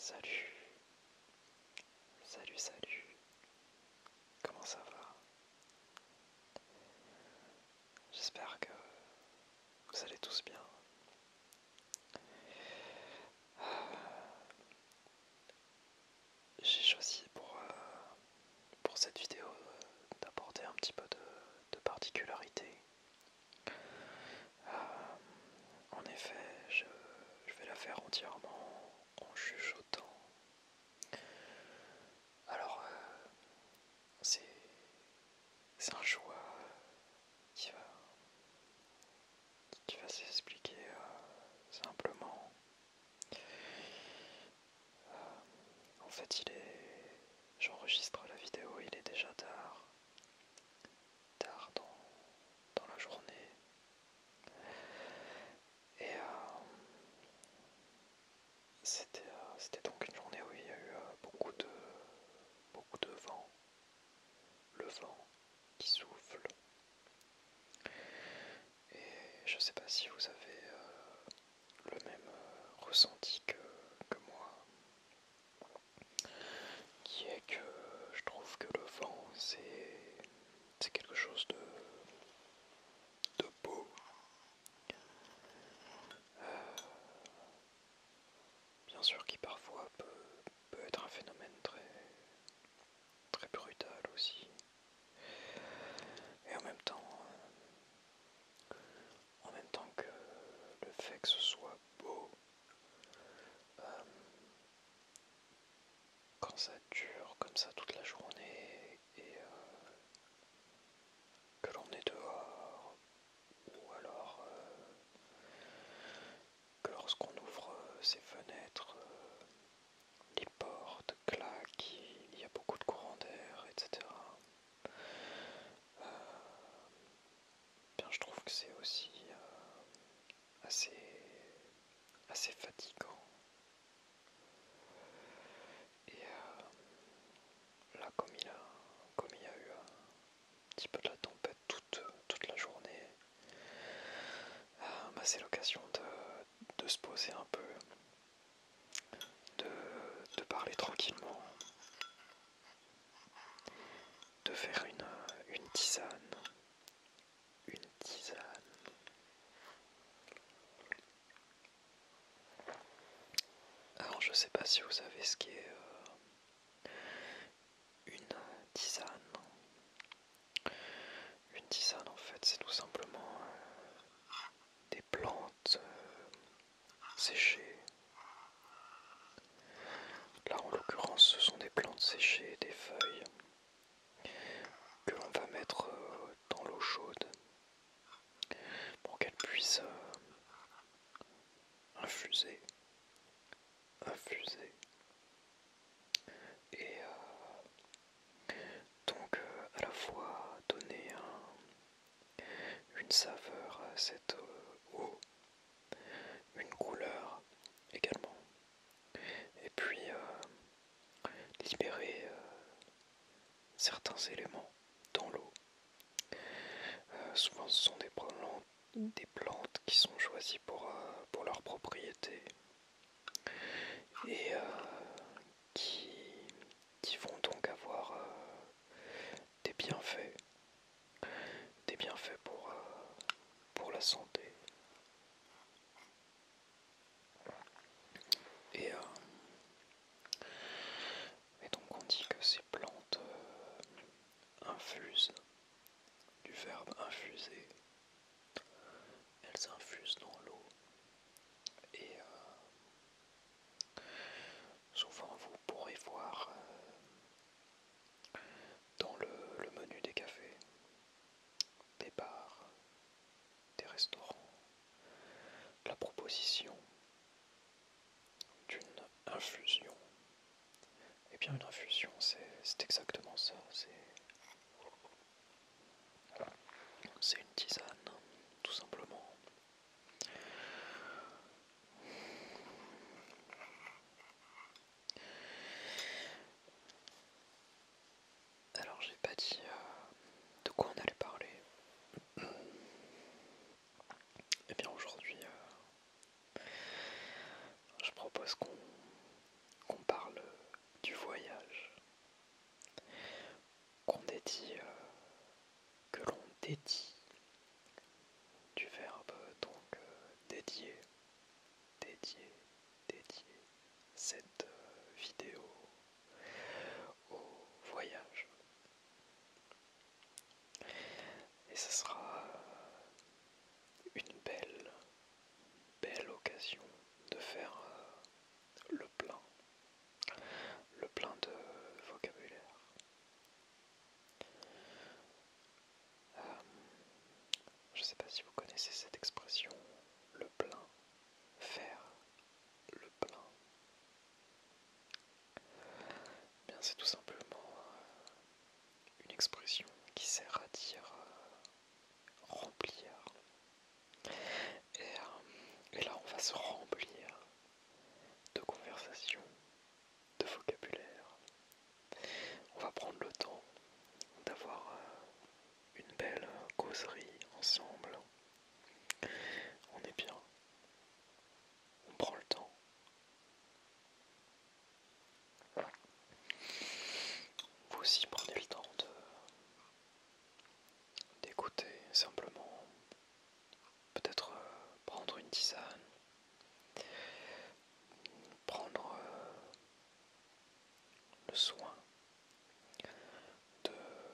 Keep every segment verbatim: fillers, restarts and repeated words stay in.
Salut, salut, salut, comment ça va? J'espère que vous allez tous bien. J'ai choisi pour, euh, pour cette vidéo euh, d'apporter un petit peu de, de particularité. Euh, en effet, je, je vais la faire entièrement en chuchotant. Alors, euh, c'est c'est un choix qui va, qui va s'expliquer euh, simplement. Euh, en fait, il est, j'enregistre la vidéo, il est déjà tard, tard dans, dans la journée. Et euh, c'était, euh, c'était donc une journée où il y a eu euh, beaucoup de, beaucoup de vent, le vent qui souffle. Et je sais pas si vous avez euh, le même euh, ressenti que, que moi, qui est que je trouve que le vent c'est, c'est quelque chose de, de beau. Euh, bien sûr qui parfois peut, peut être un phénomène très, très brutal aussi. Et en même temps, en même temps que le fait que ce soit beau, euh, quand ça dure comme ça toute la journée et euh, que l'on est dehors, ou alors euh, que lorsqu'on ouvre euh, ses fenêtres, euh, les portes claquent, il y a beaucoup de courant d'air, et cetera. Euh, bien, je trouve que c'est aussi euh, assez, assez fatigant. Et euh, là, comme il, a, comme il y a eu un petit peu de la tempête toute, toute la journée, euh, bah, c'est l'occasion de, de se poser un peu, de, de parler tranquillement, de faire une, une tisane, une tisane. Alors je sais pas si vous savez ce qu'est euh, une tisane. Une tisane en fait c'est tout simplement euh, des plantes euh, séchées. Là en l'occurrence ce sont des plantes séchées, des feuilles que l'on va mettre euh, dans l'eau chaude pour qu'elles puissent euh, infuser, infuser. Et euh, donc euh, à la fois donner un, une saveur à cette euh, eau, une couleur également, et puis euh, libérer euh, certains éléments dans l'eau. Euh, souvent ce sont des plantes, des plantes qui sont choisies pour, euh, pour leurs propriétés et euh, qui, qui vont donc avoir euh, des bienfaits, des bienfaits pour, euh, pour la santé. Et, euh, et donc on dit que ces plantes euh, infusent, du verbe infuser, elles infusent dans l'eau. Et euh, souvent vous pourrez voir euh, dans le, le menu des cafés, des bars, des restaurants, la proposition d'une infusion. Et bien une infusion c'est exactement ça, c'est c'est une tisane, tout simplement. Alors j'ai pas dit euh, de quoi on allait parler. Et bien aujourd'hui euh, je propose qu'on qu'on c'est tout simplement euh, une expression qui sert à dire euh, remplir. Et, euh, et là, on va se remplir de conversation, de vocabulaire. On va prendre le temps d'avoir euh, une belle causerie ensemble. On est bien. On prend le temps. Vous aussi prenez le temps de d'écouter simplement, peut-être euh, prendre une tisane, prendre euh, le soin de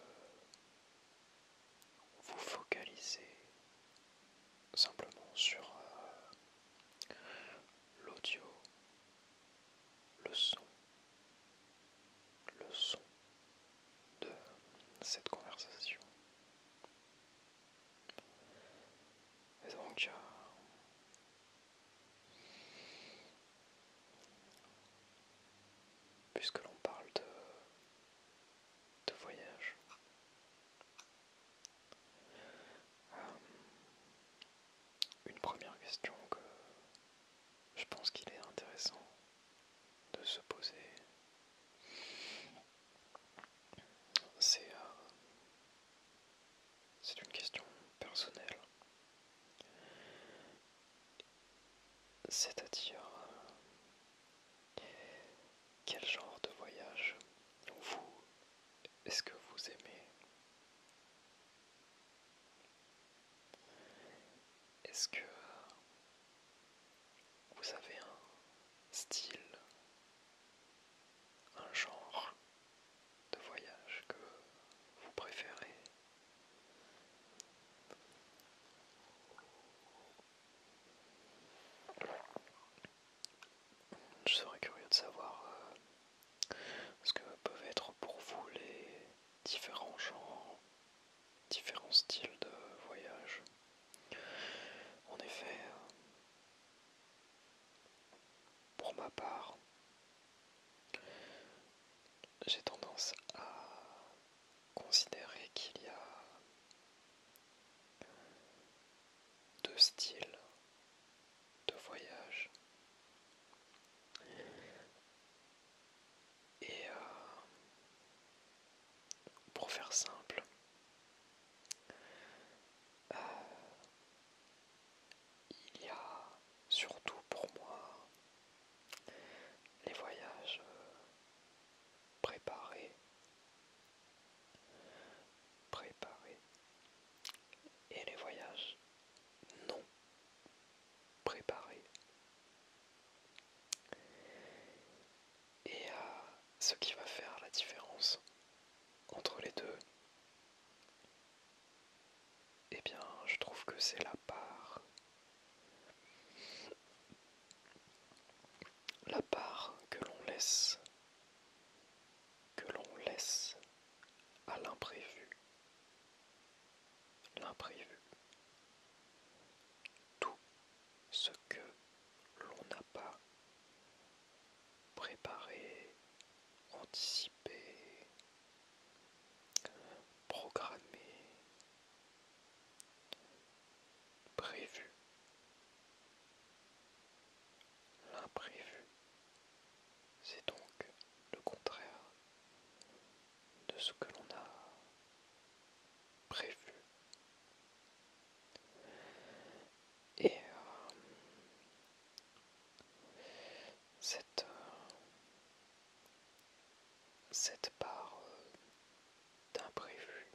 vous focaliser simplement sur euh, l'audio, le son, le son de cette conversation. Et donc, euh, puisque l'on parle de, de voyage, euh, une première question que je pense qu'il est intéressant de se poser, c'est euh, c'est une question personnelle, c'est-à-dire euh, quel genre de voyage vous est-ce que vous aimez? Est-ce que vous avez un style, un genre de voyage que vous préférez? Je serais curieux de savoir euh, ce que peuvent être pour vous les différents genres, différents styles de voyage. En effet, euh, pour ma part, j'ai tendance à considérer qu'il y a deux styles de voyage. Et euh, pour faire simple, euh, il y a surtout pour moi les voyages euh, préparés, préparés, et les voyages non préparés. Et euh, ce qui va faire la différence entre les deux, eh bien, je trouve que c'est la part, la part que l'on laisse, que l'on laisse à l'imprévu, l'imprévu, tout ce que l'on n'a pas préparé, anticipé, programmé, prévu. L'imprévu, c'est donc le contraire de ce que l'on a prévu. Et euh, cette, euh, cette part euh, d'imprévu,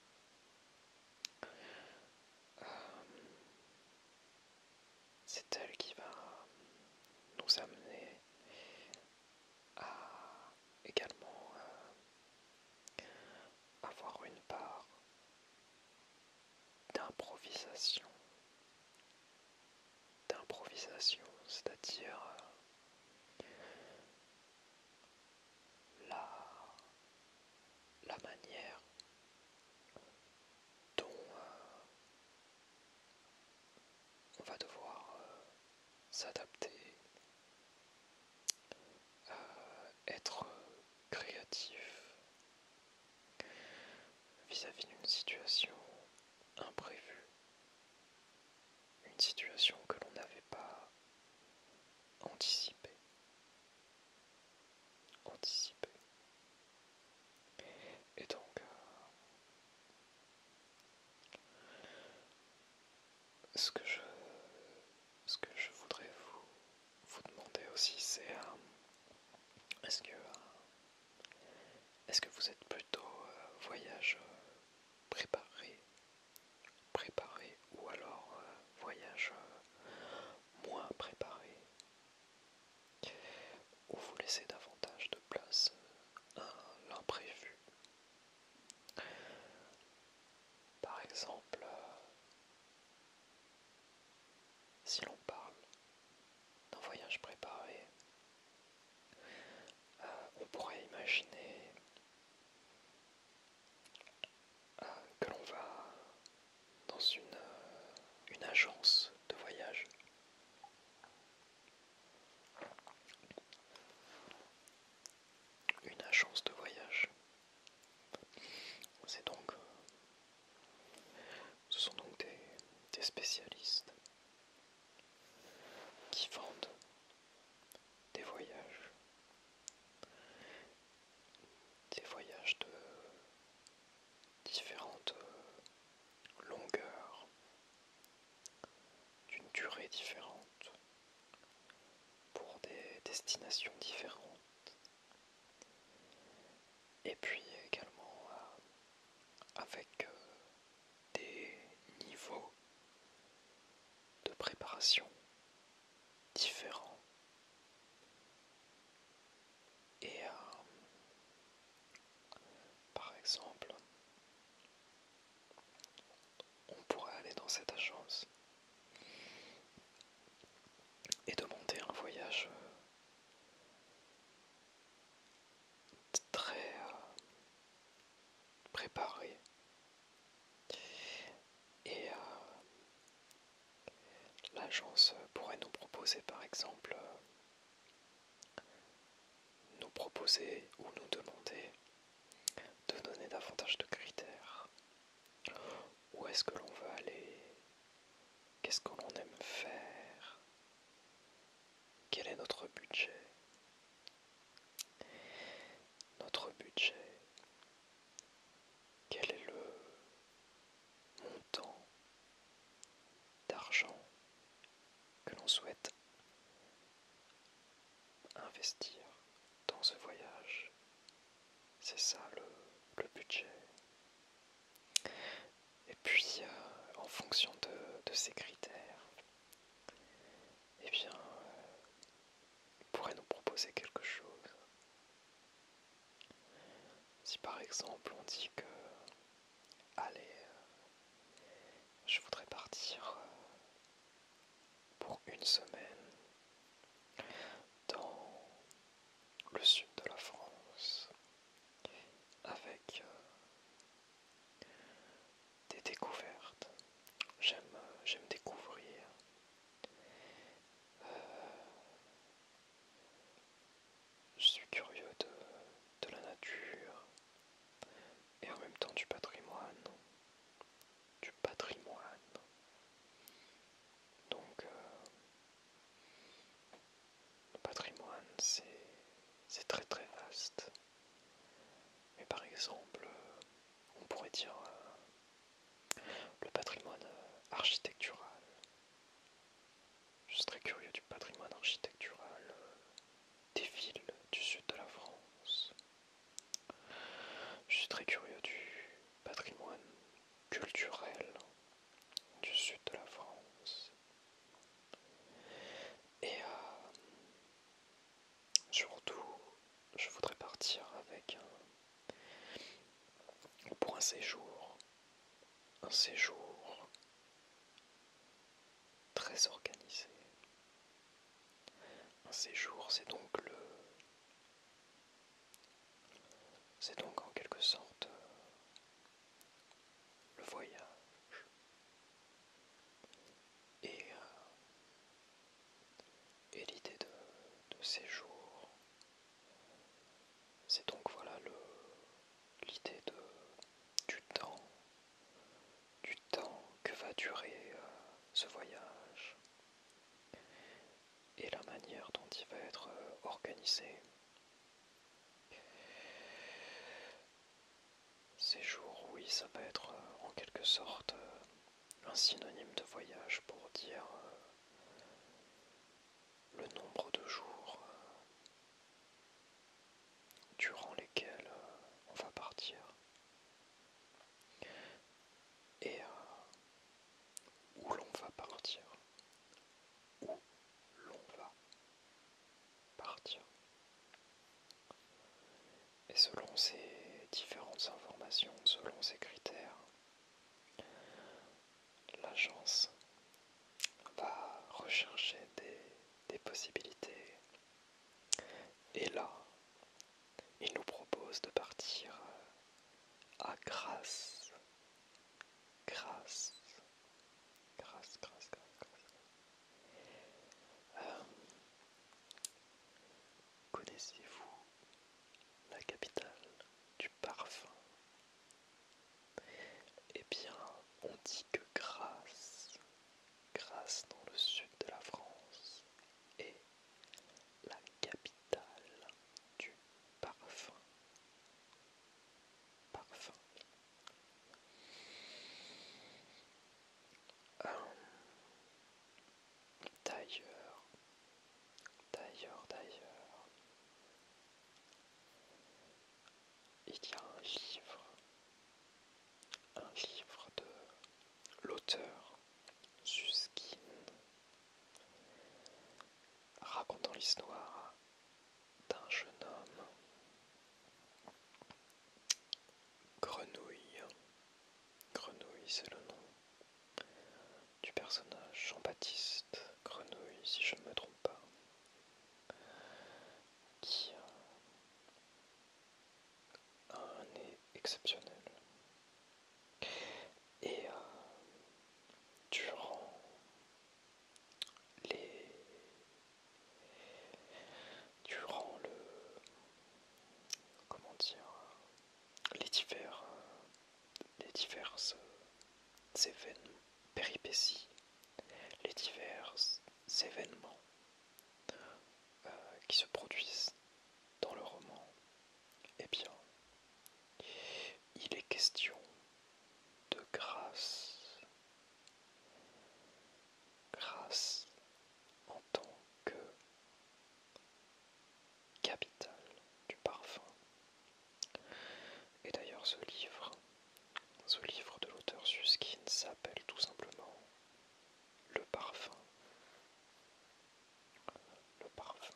euh, c'est elle qui va nous amener à également euh, avoir une part d'improvisation. D'improvisation, c'est-à-dire euh, la, la manière dont euh, on va devoir euh, s'adapter, euh, être créatif, ce que je, ce que je voudrais vous, vous demander aussi, c'est euh, est-ce que, euh, est-ce que vous êtes plutôt euh, voyage euh, préparé, préparé ou alors euh, voyage euh, moins préparé, ou vous laissez davantage de place euh, à l'imprévu. Par exemple, euh, si l'on parle d'un voyage préparé, euh, on pourrait imaginer euh, que l'on va dans une, euh, une agence de voyage. Une agence de voyage. C'est donc, ce sont donc des, des spécialistes qui vendent des voyages, des voyages de différentes longueurs, d'une durée différente, pour des destinations différentes. Et puis également euh, avec euh, des niveaux de préparation différents. Et euh, par exemple, on pourrait aller dans cette agence et demander un voyage euh, très euh, préparé. Et euh, l'agence pourrait nous proposer par exemple, euh, nous proposer ou nous demander de donner davantage de critères. Où est-ce que l'on veut aller? Qu'est-ce que l'on aime faire? Quel est notre budget? Notre budget, quel est le montant d'argent que l'on souhaite investir dans ce voyage? C'est ça le, le budget. Et puis, euh, en fonction de, de ces critères, eh bien, euh, il pourrait nous proposer quelque chose. Si par exemple on dit que, allez, euh, je voudrais partir euh, pour une semaine dans le sud de la France, avec euh, des découvertes. J'aime, euh, j'aime découvrir. Euh, je suis curieux de, de la nature et en même temps du patrimoine. Du patrimoine. Donc, euh, le patrimoine, c'est, c'est très très vaste. Mais par exemple, euh, on pourrait dire euh, le patrimoine euh, architectural. Je suis très curieux du patrimoine architectural euh, des villes du sud de la France. Je suis très curieux du patrimoine culturel du sud de la France. Et euh, surtout, je voudrais partir avec un, pour un séjour, un séjour très organisé. Un séjour, c'est donc le, c'est donc en quelque sorte euh, le voyage. Et, euh, et l'idée de, de séjour, c'est donc voilà le, l'idée de, du temps, du temps que va durer euh, ce voyage et la manière dont il va être euh, organisé. Séjour, oui, ça va être euh, en quelque sorte euh, un synonyme de voyage pour dire euh, le nombre de jours euh, durant lesquels euh, on va partir et euh, où l'on va partir, où l'on va partir. Et selon ces différentes informations, selon ces critères, l'agence va rechercher des, des possibilités. Et là, il nous propose de partir à Grasse. Grasse. Grasse, Grasse, Grasse, Grasse. Euh, connaissez-vous la capitale du parfum? Eh bien, on dit que Grasse, Grasse dans le sud de la France, est la capitale du parfum. Parfum. Euh, d'ailleurs, d'ailleurs, d'ailleurs, il y a un livre, un livre de l'auteur Suskin, racontant l'histoire d'un jeune homme, Grenouille. Grenouille, c'est le nom du personnage, Jean-Baptiste Grenouille, si je ne me trompe pas, qui a un nez exceptionnel. Et euh, durant les durant le comment dire les divers les diverses événements, péripéties, les divers événements euh, qui se produisent dans le roman, eh bien, il est question de Grasse. Grasse en tant que capitale du parfum. Et d'ailleurs, ce livre, ce livre de l'auteur Suskin s'appelle tout simplement Le parfum. Le parfum.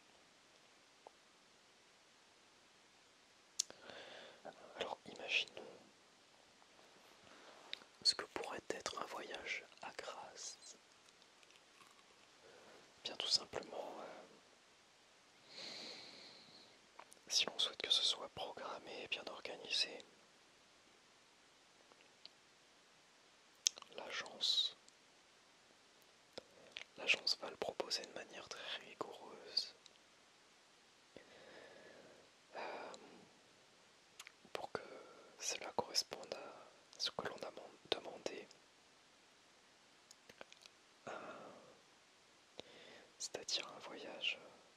Alors imaginons ce que pourrait être un voyage à Grasse. Bien tout simplement, euh, si l'on souhaite que ce soit programmé et bien organisé, l'agence l'agence va le proposer de manière très rigoureuse euh, pour que cela corresponde à ce que l'on a demandé, euh, c'est-à-dire un voyage,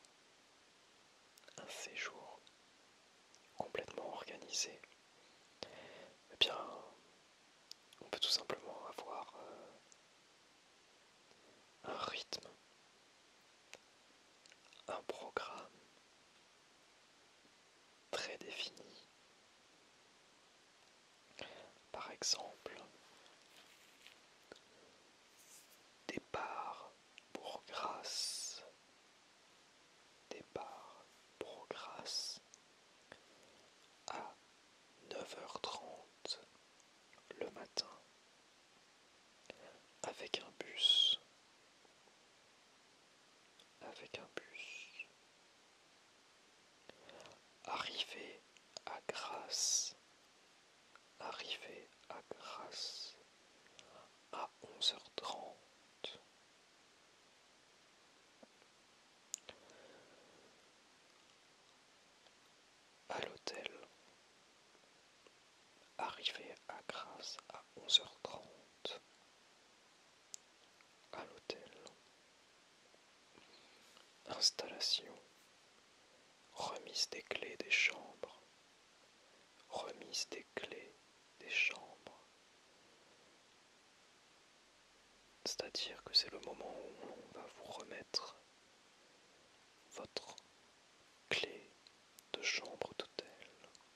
un séjour complètement organisé. Eh bien, on peut tout simplement avoir euh, un rythme, un programme très défini. Par exemple, départ pour Grasse, départ pour Grasse à neuf heures trente le matin avec un bus, avec un bus, arrivé à Grasse, arrivé à Grasse à onze heures trente, à l'hôtel, arrivé à Grasse à onze heures trente, à l'hôtel, installation, remise des clés des chambres, remise des clés des chambres, c'est-à-dire que c'est le moment où on va vous remettre votre clé de chambre d'hôtel.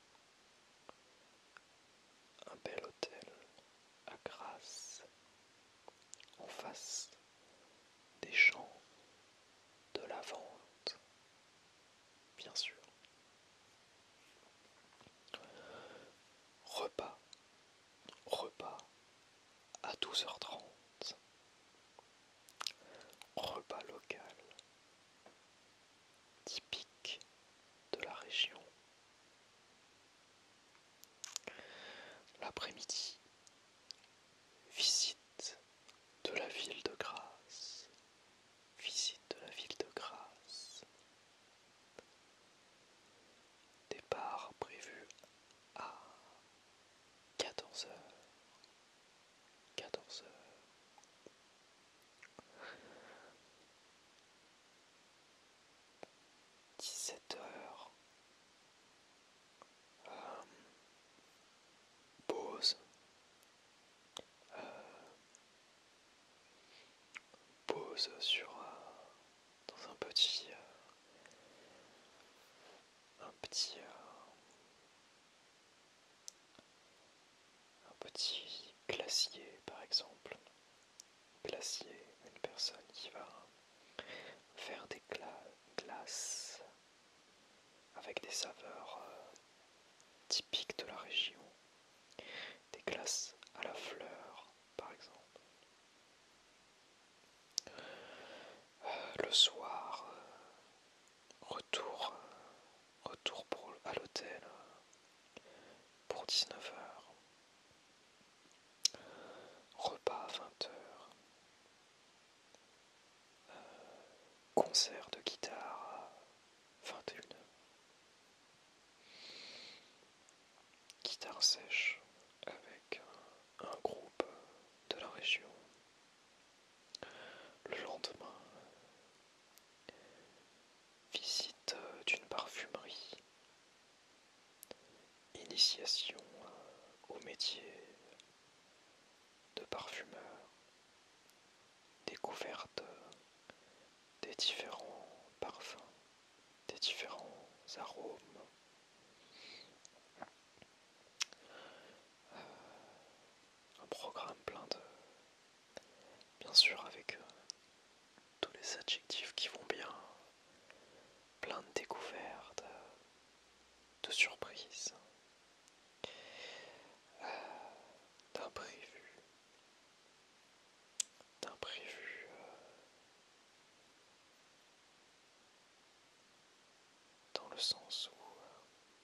Un bel hôtel à Grasse, en face des champs de lavande, bien sûr. Repas, repas à douze heures trente, repas local, typique de la région. L'après-midi, visite de la ville de Grasse, visite de la ville de Grasse. Départ prévu à quatorze heures. quatorze heures. dix-sept heures. Euh, pause. Euh, pause sur euh, dans un petit euh, un petit euh, un petit glacier par exemple. Glacier, une personne qui va faire des gla glaces avec des saveurs euh, typiques de la région, des glaces à la fleur par exemple. Euh, le soir, euh, retour, euh, retour pour, à l'hôtel euh, pour dix-neuf heures. Repas à vingt heures. Concert de guitare à vingt et une heures. Guitare sèche avec un, un groupe de la région. Le lendemain, visite d'une parfumerie. Initiation au métier de parfumeur. Découverte des différents parfums, des différents arômes. Un programme plein de... Bien sûr avec euh, tous les adjectifs qui vont bien. Plein de découvertes, de surprises, euh, d'imprévus. D'imprévus. Euh, dans le sens où euh,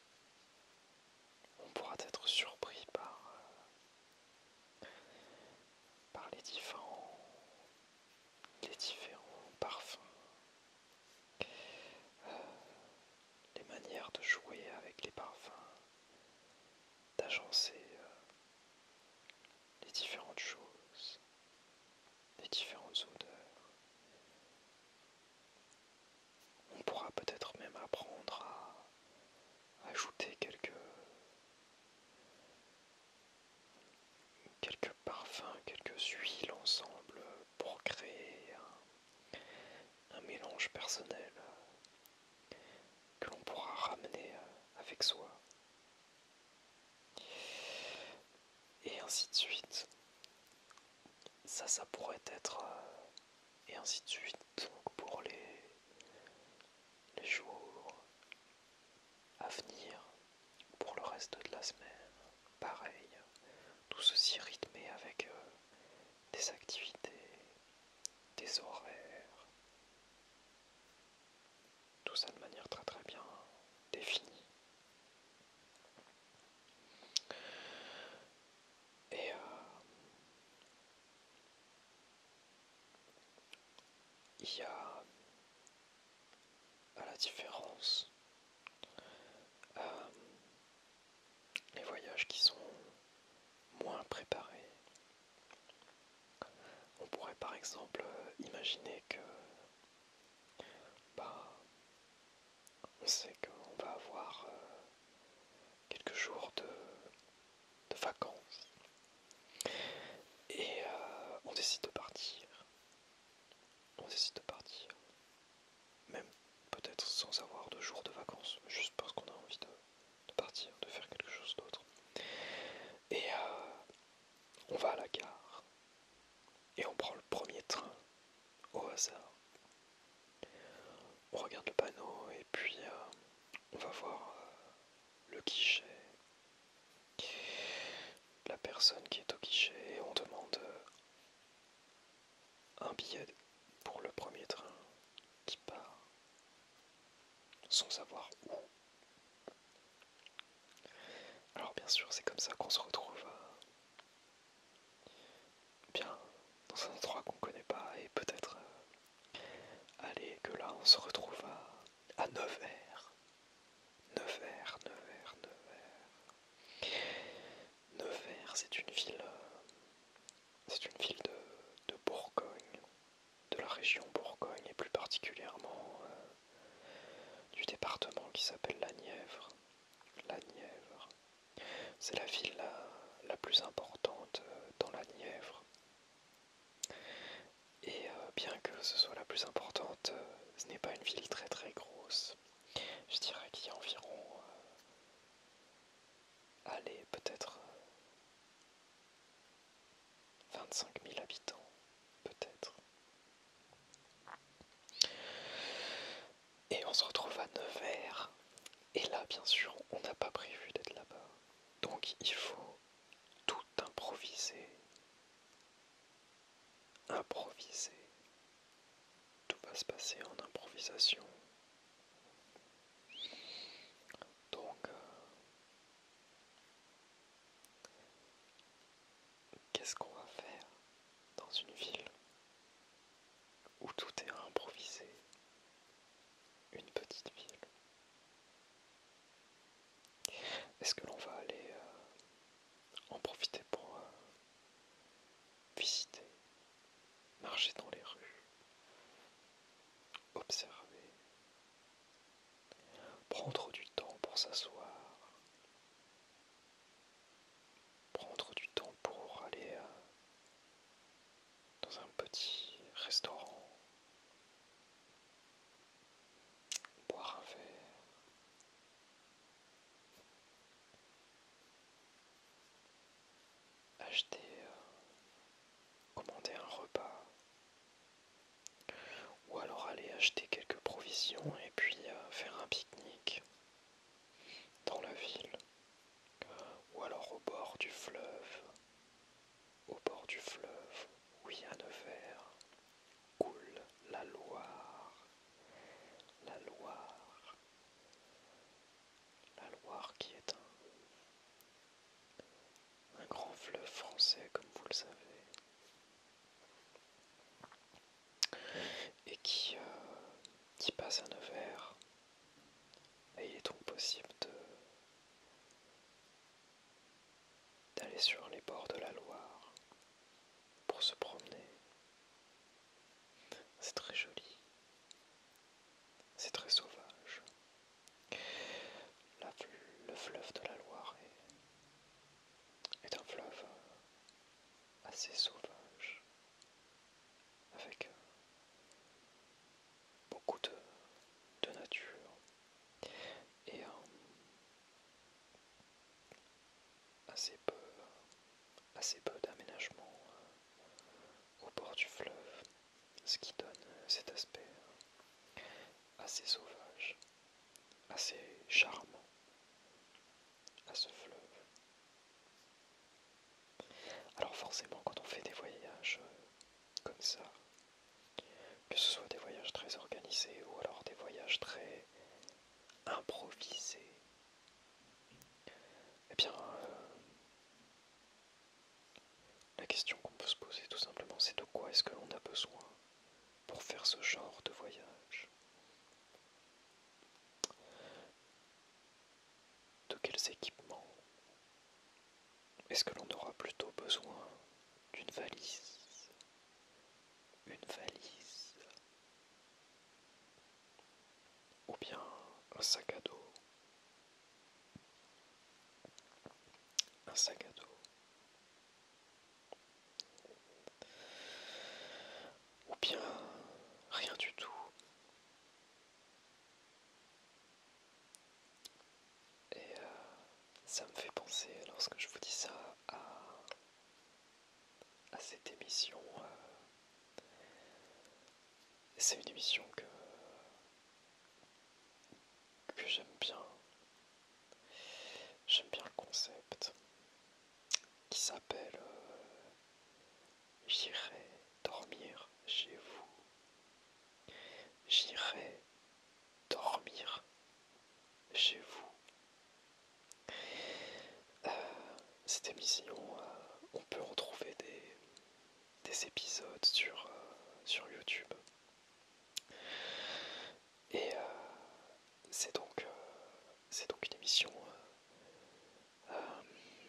on pourra être surpris par, euh, par les différents, les différents parfums, euh, les manières de jouer avec les parfums, d'agencer euh, les différentes choses, les différentes odeurs. On pourra peut-être même apprendre à ajouter quelques quelques parfums, quelques huiles ensemble pour créer un, un mélange personnel que l'on pourra ramener avec soi. Et ainsi de suite. Ça, ça pourrait être... Euh, et ainsi de suite donc pour les, les jours à venir, pour le reste de la semaine. Pareil, tout ceci rythmé avec euh, des activités, des horaires, tout ça de manière très très bien définie. Et euh, il y a, à la différence, euh, les voyages qui sont moins préparés. On pourrait par exemple imaginer que bah, on sait qu'on va avoir euh, quelques jours de, de vacances et euh, on décide de partir. on va voir euh, le guichet, la personne qui est au guichet, et on demande euh, un billet pour le premier train qui part, sans savoir où. Alors bien sûr, c'est comme ça qu'on se retrouve à, bien dans un endroit qu'on connaît pas, et peut-être euh, aller que là on se retrouve à, à Nevers. Nevers, Nevers, Nevers. Nevers, c'est une ville, euh, c'est une ville de, de Bourgogne, de la région Bourgogne, et plus particulièrement euh, du département qui s'appelle la Nièvre. La Nièvre, c'est la ville la, la plus importante euh, dans la Nièvre. Et euh, bien que ce soit la plus importante, euh, ce n'est pas une ville très très grosse. Je dirais qu'il y a environ, euh, allez, peut-être euh, vingt-cinq mille habitants, peut-être. Et on se retrouve à Nevers. Et là, bien sûr, on n'a pas prévu d'être là-bas. Donc il faut tout improviser. Improviser. Tout va se passer en improvisation. Donc, euh, qu'est-ce qu'on va faire dans une ville où tout est à improviser? Une petite ville. Est-ce que l'on va aller euh, en profiter pour euh, visiter, marcher dans les rues, observer, prendre du temps pour s'asseoir, prendre du temps pour aller euh, dans un petit restaurant, boire un verre, acheter, euh, commander un repas, ou alors aller acheter quelques provisions et puis euh, faire un pique-nique dans la ville, ou alors au bord du fleuve, au bord du fleuve, oui, à Nevers, coule la Loire, la Loire, la Loire qui est un, un grand fleuve français, comme vous le savez, et qui, euh, qui passe à Nevers. Et il est donc possible de d'aller sur les bords de la Loire pour se promener. C'est très joli, c'est très sauvage. La, le fleuve de la Loire est, est un fleuve assez sauvage, avec beaucoup de, de nature et un, assez peu, assez peu d'aménagement au bord du fleuve, ce qui donne cet aspect assez sauvage, assez charmant à ce fleuve. Alors forcément, quand on fait des voyages comme ça, que ce soit des voyages très organisés ou alors des voyages très improvisés, eh bien, euh, la question qu'on peut se poser tout simplement, c'est de quoi est-ce que l'on a besoin pour faire ce genre de voyage? De quels équipements? Est-ce que l'on aura plutôt besoin d'une valise? Une valise? Ou bien un sac à dos? Un sac à dos? Ou bien rien du tout? Et euh, ça me fait penser, lorsque je vous dis ça, à, à cette émission. Euh, c'est une émission que, que j'aime bien, cette émission, euh, on peut retrouver des, des épisodes sur, euh, sur YouTube. Et euh, c'est donc, euh, c'est donc une émission euh, euh,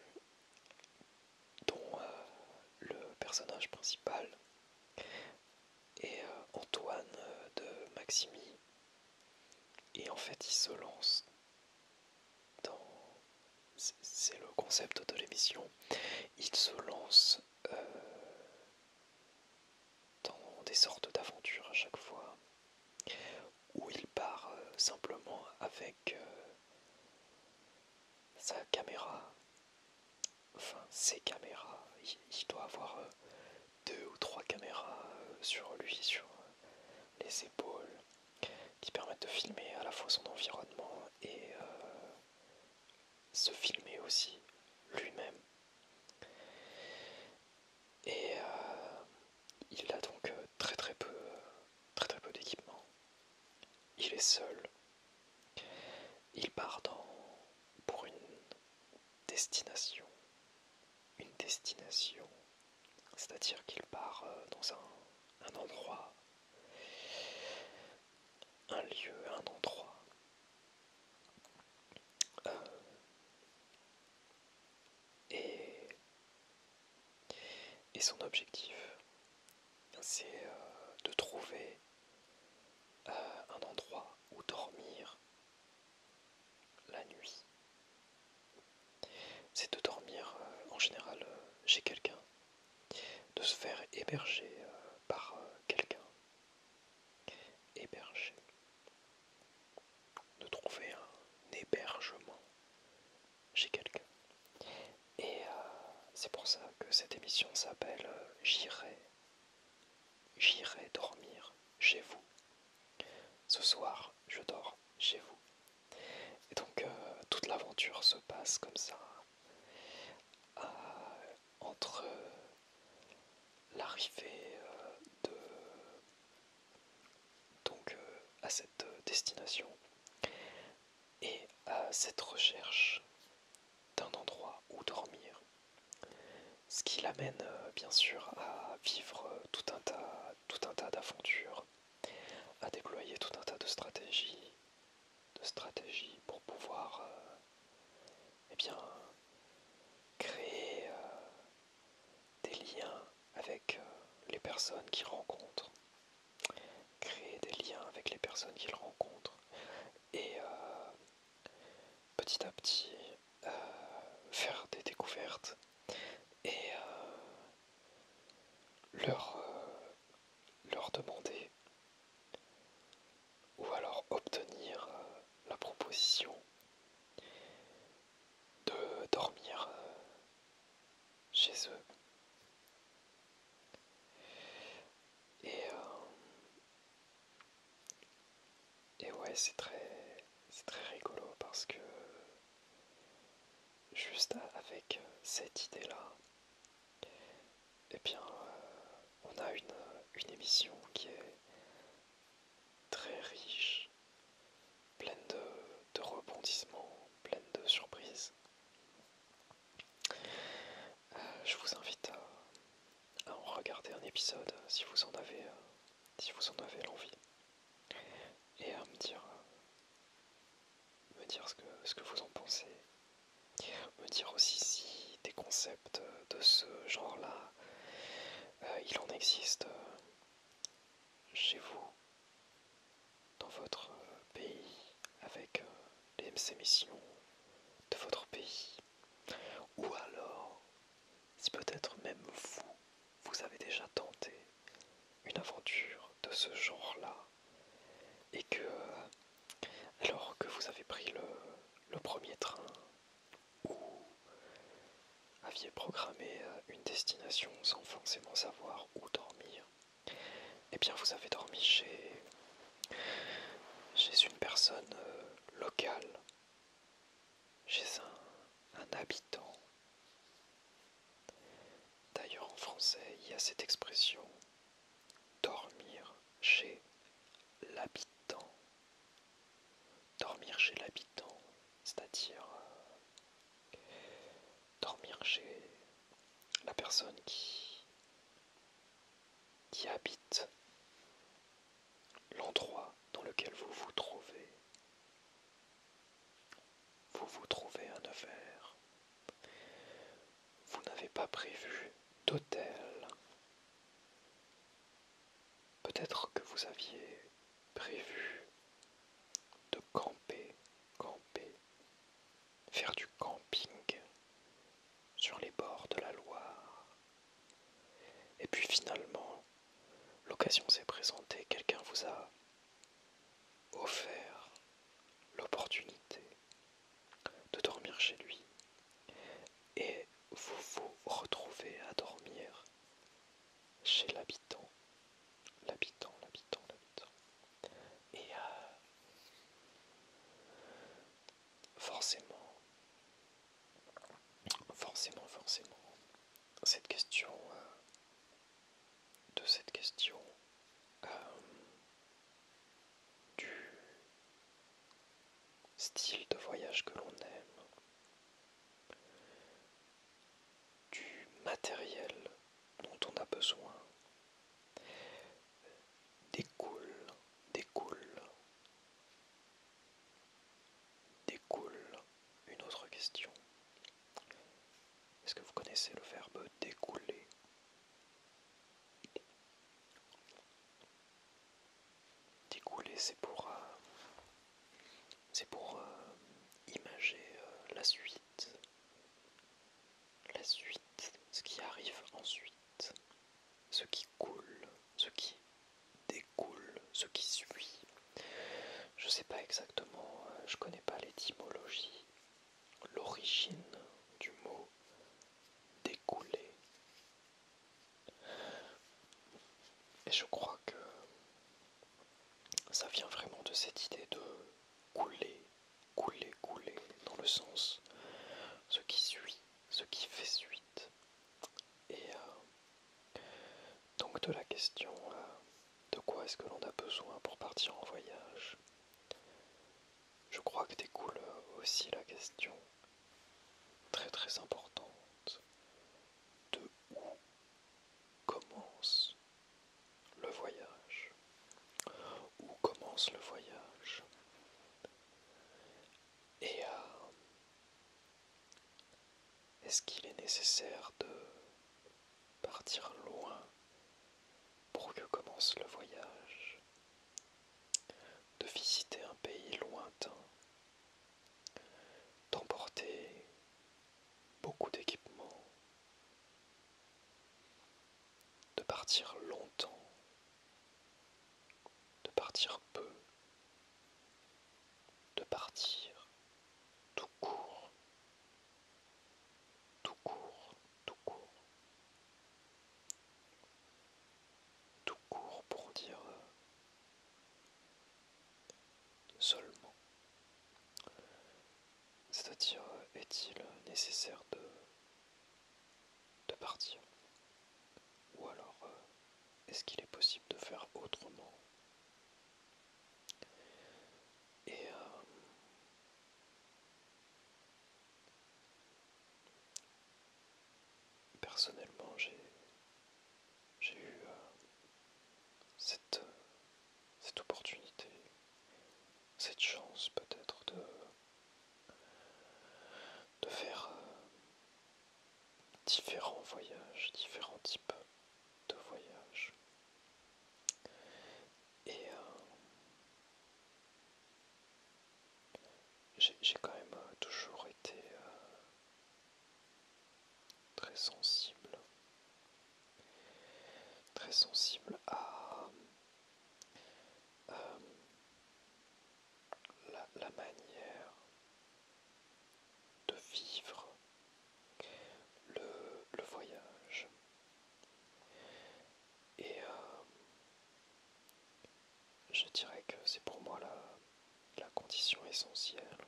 dont euh, le personnage principal est euh, Antoine euh, de Maximi. Et en fait, il se lance dans... C'est le concept de l'émission. Il se lance euh, dans des sortes d'aventures à chaque fois, où il part euh, simplement avec euh, sa caméra, enfin ses caméras. Il, il doit avoir euh, deux ou trois caméras euh, sur lui, sur euh, les épaules, qui permettent de filmer à la fois son environnement et euh, se filmer aussi lui-même. Et euh, il a donc euh, très très peu, euh, très très peu d'équipement. Il est seul. Il part dans, pour une destination. Une destination. C'est-à-dire qu'il part euh, dans un, un endroit, un lieu, un endroit. Euh, et, et son objectif, c'est euh, de trouver euh, un endroit où dormir la nuit. C'est de dormir euh, en général euh, chez quelqu'un, de se faire héberger euh, par euh, quelqu'un, héberger, de trouver un hébergement chez quelqu'un. Et euh, c'est pour ça que cette émission s'appelle euh, J'irai, j'irai dormir chez vous. Ce soir, je dors chez vous. Et donc euh, toute l'aventure se passe comme ça, euh, entre euh, l'arrivée euh, de donc euh, à cette destination et à cette recherche d'un endroit où dormir. Ce qui l'amène euh, bien sûr à vivre euh, tout un tas, tout un tas d'aventures, à déployer tout un tas de stratégies, de stratégies pour pouvoir euh, eh bien, créer euh, des liens avec euh, les personnes qu'il rencontre, créer des liens avec les personnes qu'il rencontre et euh, petit à petit euh, faire des découvertes et euh, leur, euh, leur demander ou alors obtenir euh, la proposition de dormir euh, chez eux. Et, euh, et ouais, c'est très, c'est très rigolo parce que juste avec cette idée-là, eh bien, euh, on a une, une émission qui est très riche, pleine de, de rebondissements, pleine de surprises. Euh, je vous invite à, à en regarder un épisode si vous en avez, euh, si vous en avez l'envie, et à me dire, euh, me dire ce que, ce que vous en pensez. Me dire aussi si des concepts de ce genre-là, euh, il en existe euh, chez vous, dans votre euh, pays, avec euh, les émissions de votre pays. Ou alors, si peut-être même vous, vous avez déjà tenté une aventure de ce genre-là, et que, euh, alors que vous avez pris le, le premier train, ou aviez programmé une destination sans forcément savoir où dormir, eh bien vous avez dormi chez, chez une personne euh, locale, chez un, un habitant. D'ailleurs en français, il y a cette expression dormir chez l'habitant. Dormir chez l'habitant, c'est-à-dire euh, dormir chez personnes qui, qui habitent l'endroit dans lequel vous vous trouvez. Vous vous trouvez à Nevers. Vous n'avez pas prévu d'hôtel. Peut-être que vous aviez prévu de camper, camper, faire du camping sur les bords de la Loire. Et puis finalement, l'occasion s'est présentée, quelqu'un vous a offert l'opportunité de dormir chez lui. Et vous vous retrouvez à dormir chez l'habitant, l'habitant, l'habitant, l'habitant. Et euh, forcément, forcément, forcément, cette question, euh, de cette question euh, du style de voyage que l'on aime, du matériel dont on a besoin, découle, découle, découle une autre question. Est-ce que vous connaissez le verbe découler? Découler, c'est pour, euh, c'est pour euh, imager euh, la suite, la suite, ce qui arrive ensuite, ce qui coule, ce qui découle, ce qui suit. Je sais pas exactement, euh, je connais pas l'étymologie, l'origine du mot découler. Et je crois que ça vient vraiment de cette idée de couler, couler, couler, dans le sens ce qui suit, ce qui fait suite. Et euh, donc de la question euh, de quoi est-ce que l'on a besoin pour partir en voyage, je crois que découle aussi la question très très importante de où commence le voyage. Où commence le voyage? Et euh, est-ce qu'il est nécessaire de partir loin pour que commence le voyage? De visiter un pays lointain, d'emporter beaucoup d'équipements, de partir longtemps, de partir peu, de partir tout court, tout court, tout court, tout court pour dire euh, seulement. C'est-à-dire, est-il nécessaire de, de partir? Ou alors, euh, est-ce qu'il est possible de faire autrement? Et euh, personnellement, j'ai j'ai eu euh, cette, euh, cette opportunité, cette chance peut-être de, de faire euh, différents voyages, différents types de voyages. Et euh, j'ai quand même euh, toujours été euh, très sensible, très sensible à euh, la, la manière de vivre le, le voyage. Et euh, je dirais que c'est pour moi la, la condition essentielle.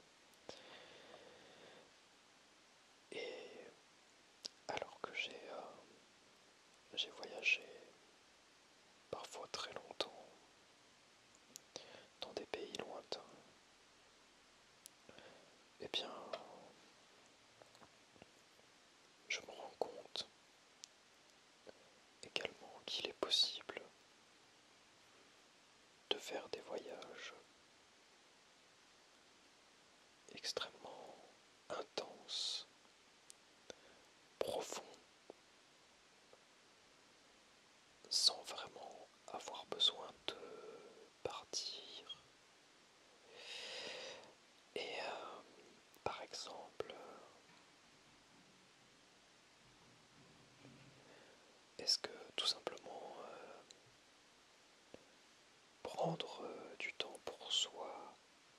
Et alors que j'ai euh, j'ai voyagé parfois très longtemps dans des pays lointains, eh bien, je me rends compte extrêmement intense, profond, sans vraiment avoir besoin de partir. Et euh, par exemple, est-ce que tout simplement euh, prendre euh, du temps pour soi,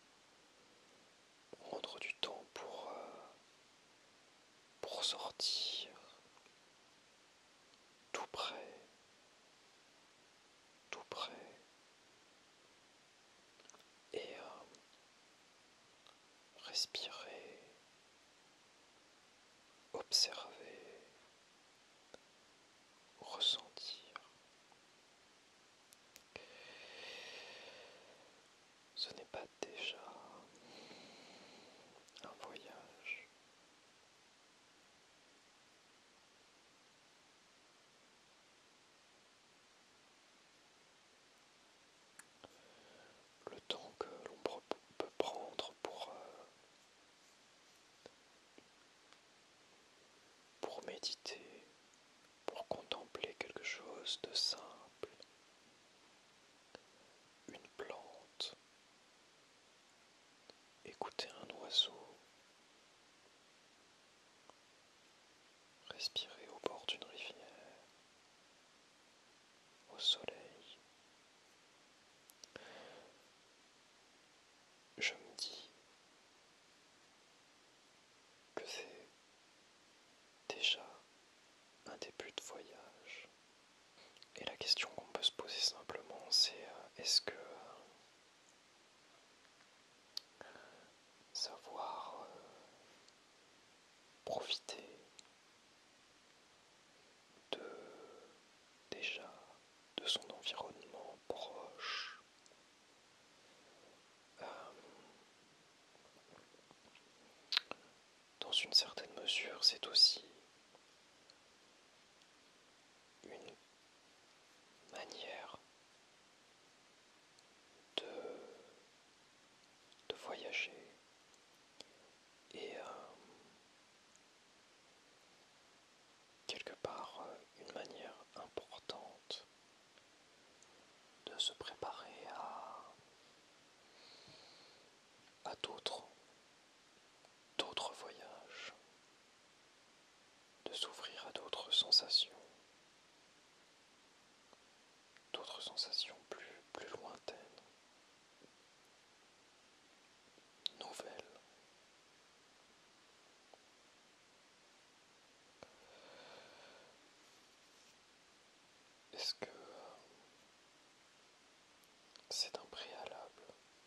prendre du temps pour, euh, pour sortir, tout près, tout près, et euh, respirer, observer, ressentir. Ce n'est pas déjà un voyage? Le temps que l'on peut prendre pour, euh, pour méditer, pour contempler quelque chose de simple, une plante, écouter un oiseau, respirer au bord d'une rivière, au soleil. Je me dis que c'est déjà un début de voyage. Et la question qu'on peut se poser simplement, c'est euh, est-ce que euh, savoir euh, profiter de déjà de son environnement proche, euh, dans une certaine mesure, c'est aussi une manière de, de voyager et euh, quelque part euh, une manière importante de se préparer à, à d'autres d'autres voyages, de s'ouvrir à d'autres sensations, d'autres sensations plus, plus lointaines, nouvelles. Est-ce que euh, c'est un préalable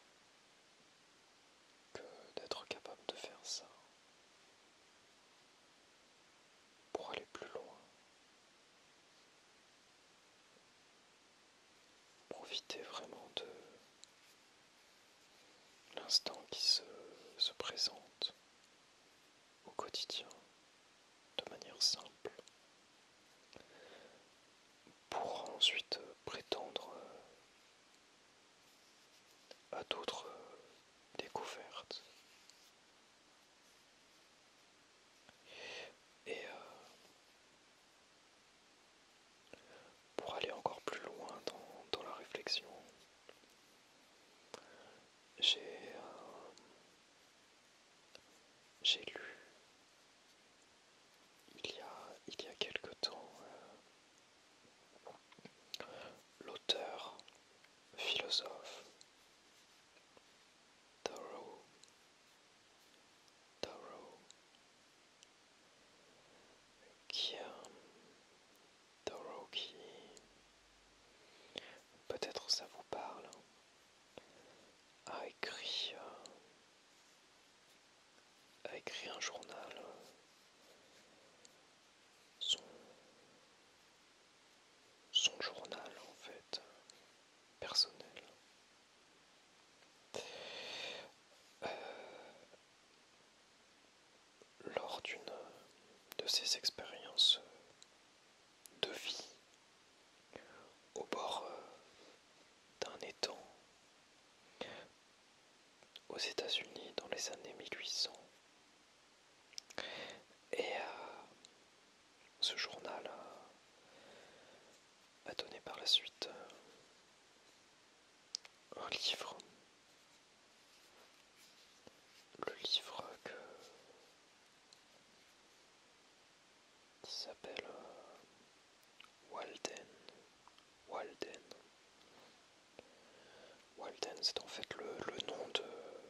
que d'être capable de faire ça pour aller plus loin, profiter vraiment de l'instant qui se, se présente au quotidien de manière simple, pour ensuite prétendre à d'autres découvertes. Et euh, pour aller encore plus loin dans, dans la réflexion, j'ai euh, j'ai lu il y a, il y a quelque temps euh, l'auteur philosophe Thoreau, Thoreau qui, euh, Thoreau qui, peut-être ça vous parle, a écrit, euh, a écrit un journal, euh, son, son journal en fait, personnel. Euh, lors d'une de ses expériences de vie au bord d'un étang aux États-Unis dans les années mille huit la suite euh, un livre, le livre que, qui s'appelle euh, Walden. Walden. Walden, c'est en fait le, le nom de,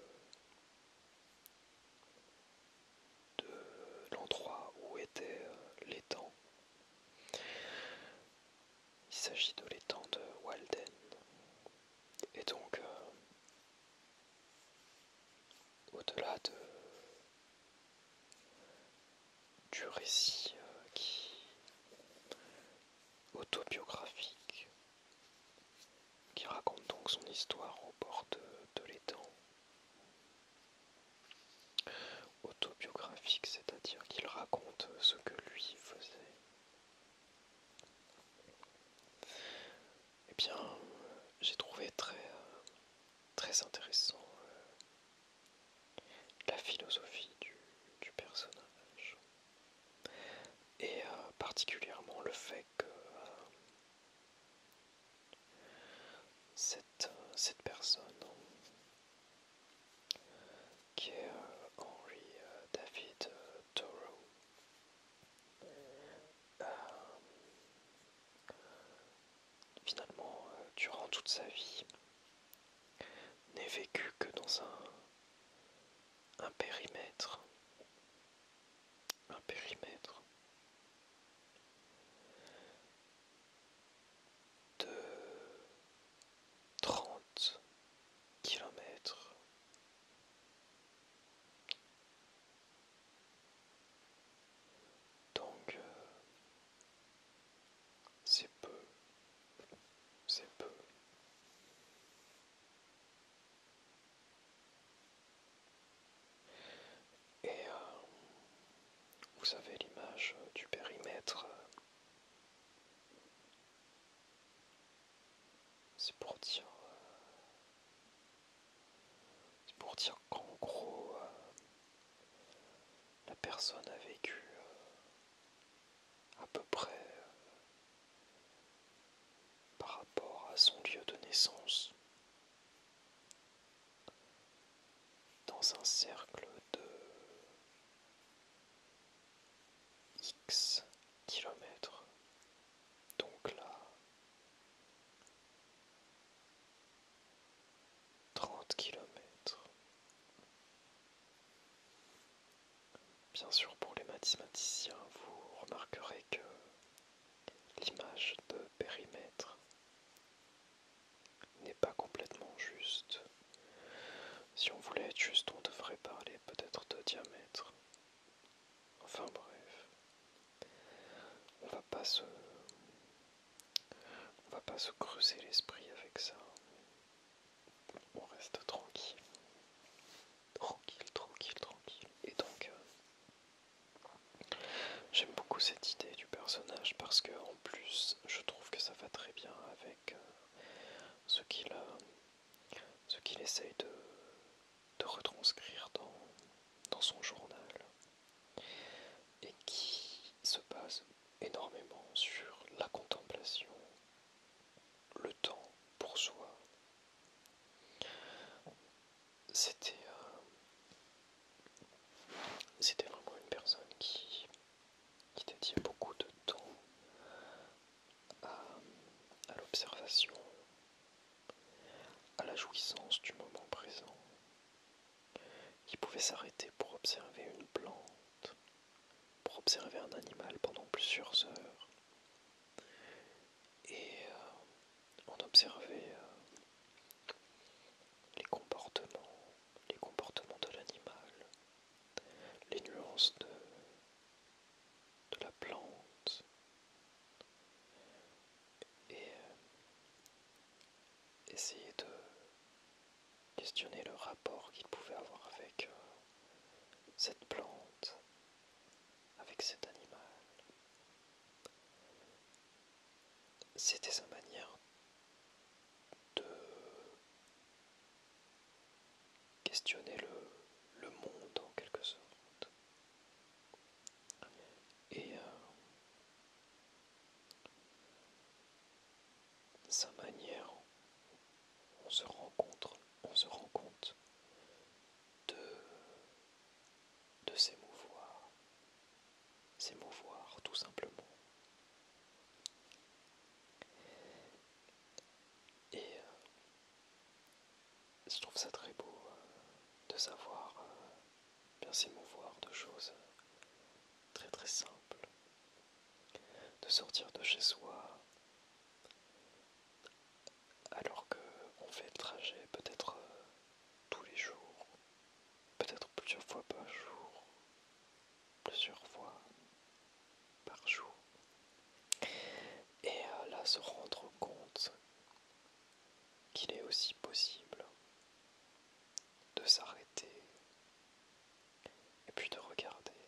de l'endroit où était euh, l'étang. Il s'agit de l'étang de Walden. Et donc, euh, au-delà de, du récit euh, qui autobiographique, qui raconte donc son histoire au bord de, de l'étang, autobiographique, c'est-à-dire qu'il raconte ce que lui faisait. Eh bien, euh, j'ai trouvé très, euh, très intéressant euh, la philosophie du, du personnage, et euh, particulièrement le fait que euh, cette, euh, cette personne, qui est euh, Henry euh, David euh, Thoreau, euh, finalement, euh, durant toute sa vie, n'est vécu que dans un, un périmètre, un périmètre de trente kilomètres. Donc, euh, c'est peu, c'est peu. Et euh, vous savez l'image du périmètre, euh, c'est pour dire, euh, c'est pour dire qu'en gros, euh, la personne a vécu euh, à peu près euh, par rapport à son lieu de naissance, dans un cercle de X kilomètres. Donc là, trente kilomètres. Bien sûr, pour les mathématiciens, vous remarquerez que l'image de périmètre n'est pas complètement juste. Si on voulait être juste, on devrait parler peut-être de diamètre. Enfin bref, on va pas se, on va pas se creuser l'esprit avec ça. On reste tranquille, tranquille, tranquille, tranquille. Et donc, euh, j'aime beaucoup cette idée du personnage parce que en plus, je trouve que ça va très bien avec euh, ce qu'il a, ce qu'il essaye de, de retranscrire dans, dans son journal, et qui se base énormément sur la contemplation, le temps pour soi. C'était euh, c'était vraiment une personne qui, qui dédiait beaucoup de temps à, à l'observation, à la jouissance du moment présent, qui pouvait s'arrêter pour observer une plante, pour observer un animal pendant plusieurs heures, et euh, on observait euh, les comportements, les comportements de l'animal, les nuances de, de la plante, et euh, essayer de questionner le rapport qu'il pouvait avoir avec euh, cette plante, avec cet animal. C'était sa manière de questionner le, le monde en quelque sorte. Et euh, s'émouvoir de choses très très simples, de sortir de chez soi alors qu'on fait le trajet peut-être euh, tous les jours, peut-être plusieurs fois par jour, plusieurs fois par jour. Et euh, là, se rendre compte qu'il est aussi possible de s'arrêter et puis de regarder,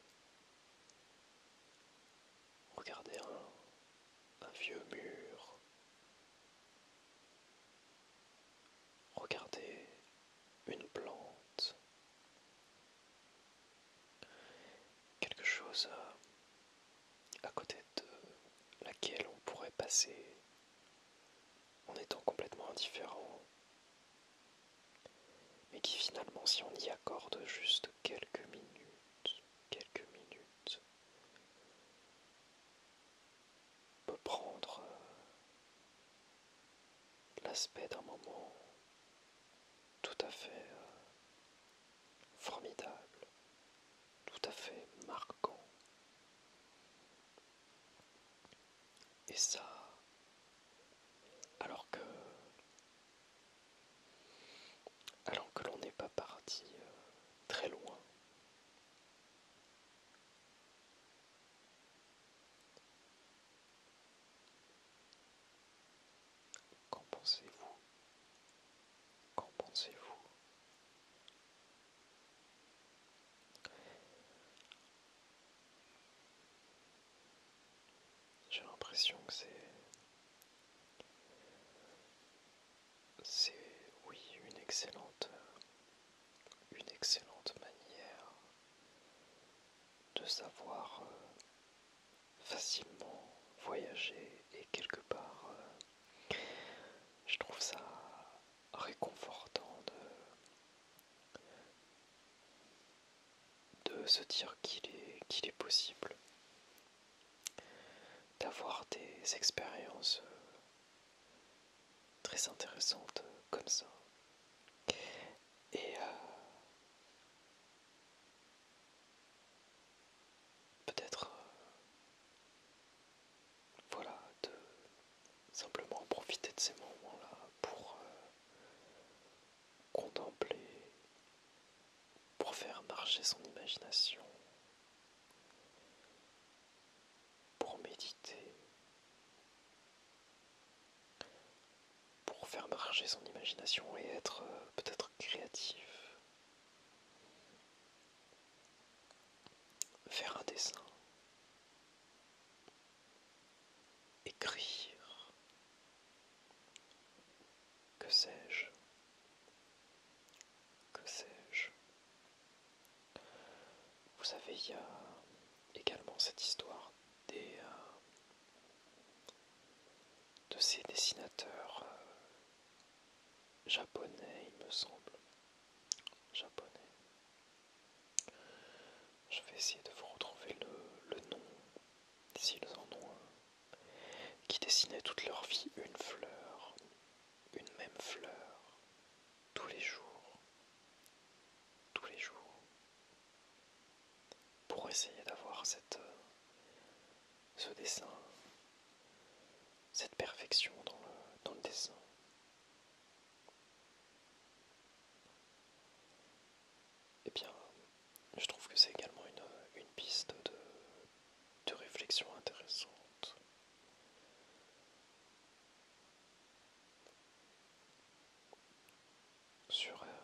regarder un, un vieux mur, regarder une plante, quelque chose à côté de laquelle on pourrait passer en étant complètement indifférent, mais qui finalement, si on y accorde juste quelques minutes, quelques minutes, peut prendre l'aspect d'un moment tout à fait euh, formidable, tout à fait marquant. Et ça, alors que alors que l'on n'est pas parti euh, très loin. Qu'en pensez-vous? Qu'en pensez-vous? J'ai l'impression que c'est c'est oui une excellente une excellente manière de savoir euh, facilement voyager et quelque part euh, je trouve ça réconfortant de, de se dire qu'il est, qu'il est possible d'avoir des expériences euh, très intéressantes euh, comme ça. Et euh, peut-être euh, voilà, de simplement profiter de ces moments-là pour euh, contempler, pour faire marcher son imagination, pour méditer, pour faire marcher son imagination et être euh, peut-être créatif, faire un dessin, écrire, que sais-je, que sais-je. Vous savez, il y a également cette histoire des, euh, de ces dessinateurs euh, japonais, il me semble. Japonais. Je vais essayer de vous retrouver le, le nom, s'ils en ont un, qui dessinaient toute leur vie une fleur, une même fleur, tous les jours, tous les jours, pour essayer d'avoir cette, euh, ce dessin, cette perfection dans le, dans le dessin. Eh bien, je trouve que c'est également une, une piste de, de réflexion intéressante. Sur, euh,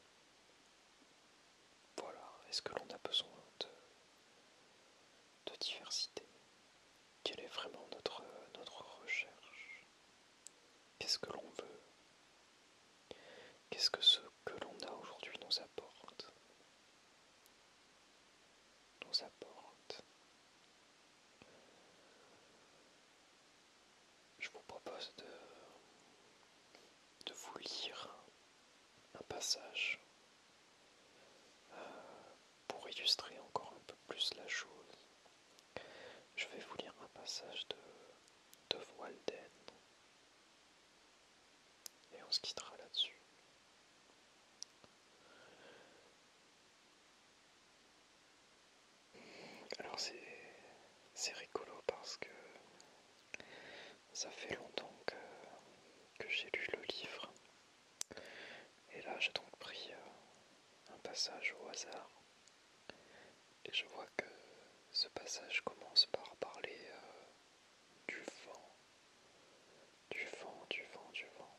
voilà, est-ce que l'on a besoin de, de diversité? Quelle est vraiment notre, notre recherche? Qu'est-ce que l'on veut? Qu'est-ce que ce que l'on a aujourd'hui nous apporte? Nous apporte. Je vous propose de, de vous lire un passage euh, pour illustrer encore un peu plus la chose. Je vais vous lire un passage de, de Walden et on se quittera là-dessus. assez rigolo parce que ça fait longtemps que, que j'ai lu le livre. Et là, j'ai donc pris euh, un passage au hasard. Et je vois que ce passage commence par parler euh, du vent, du vent, du vent, du vent.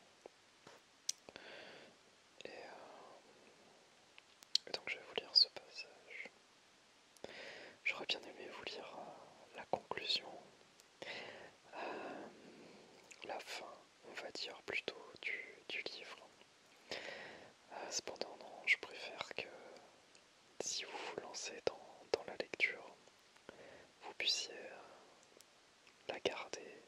Et, euh, et donc je vais vous lire ce passage. J'aurais bien aimé vous lire euh, la conclusion, euh, la fin, on va dire plutôt, du, du livre. Euh, cependant, non, je préfère que si vous vous lancez dans, dans la lecture, vous puissiez euh, la garder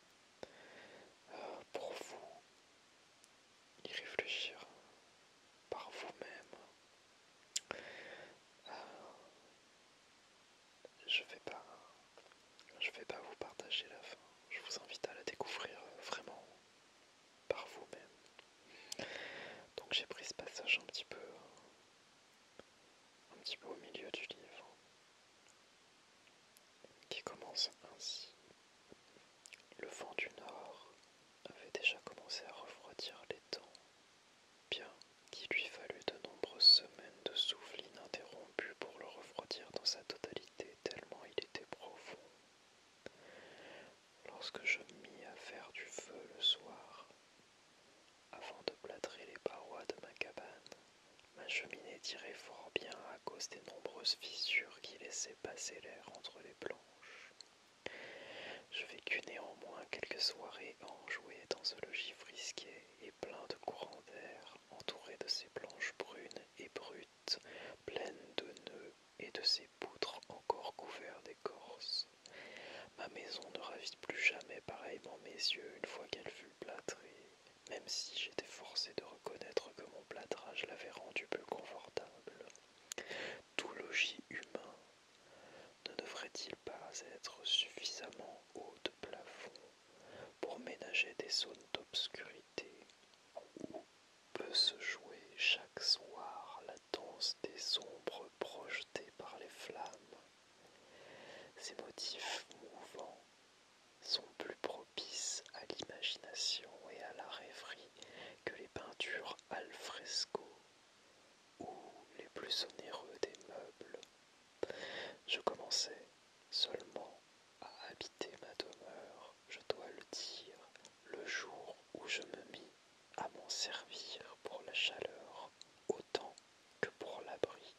euh, pour vous, y réfléchir par vous-même. Euh, je vais pas, je vais pas vous partager la fin. Je vous invite à la découvrir euh, vraiment par vous-même. Donc j'ai pris ce passage un petit peu, un petit peu au milieu du livre, qui commence ainsi. Le vent du nord avait déjà commencé à refroidir les temps, bien qu'il lui fallut de nombreuses semaines de souffle ininterrompu pour le refroidir dans sa totalité, tellement il était profond. Lorsque je mis à faire du feu le soir, avant de plâtrer les parois de ma cabane, ma cheminée tirait fort bien à cause des nombreuses fissures qui laissaient passer l'air entre les planches. Je vécus néanmoins quelques soirées enjouées dans ce logis frisqué et plein de courants d'air, entouré de ces planches brunes et brutes, pleines de nœuds et de ces poutres encore couvertes d'écorce. Ma maison ne ravit plus jamais pareillement mes yeux une fois qu'elle fut plâtrée, même si j'étais forcé de reconnaître que mon plâtrage l'avait rendue plus confortable. Tout logis humain ne devrait-il pas être suffisamment haut de plafond pour ménager des zones d'obscurité où peut se jouer chaque soir la danse des ombres projetées par les flammes? Ces motifs mouvants sont plus propices à l'imagination et à la rêverie que les peintures al fresco ou les plus onéreux des meubles. Je commençais seulement à habiter ma demeure, je dois le dire, le jour où je me mis à m'en servir pour la chaleur autant que pour l'abri.